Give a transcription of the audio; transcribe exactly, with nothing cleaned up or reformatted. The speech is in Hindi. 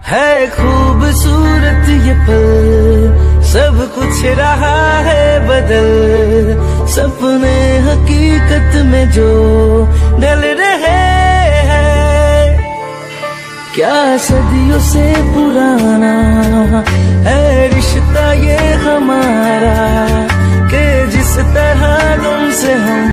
है खूबसूरत ये पल, सब कुछ रहा है बदल, सपने हकीकत में जो ढल रहे हैं। क्या सदियों से पुराना है रिश्ता ये हमारा, कि जिस तरह तुमसे हम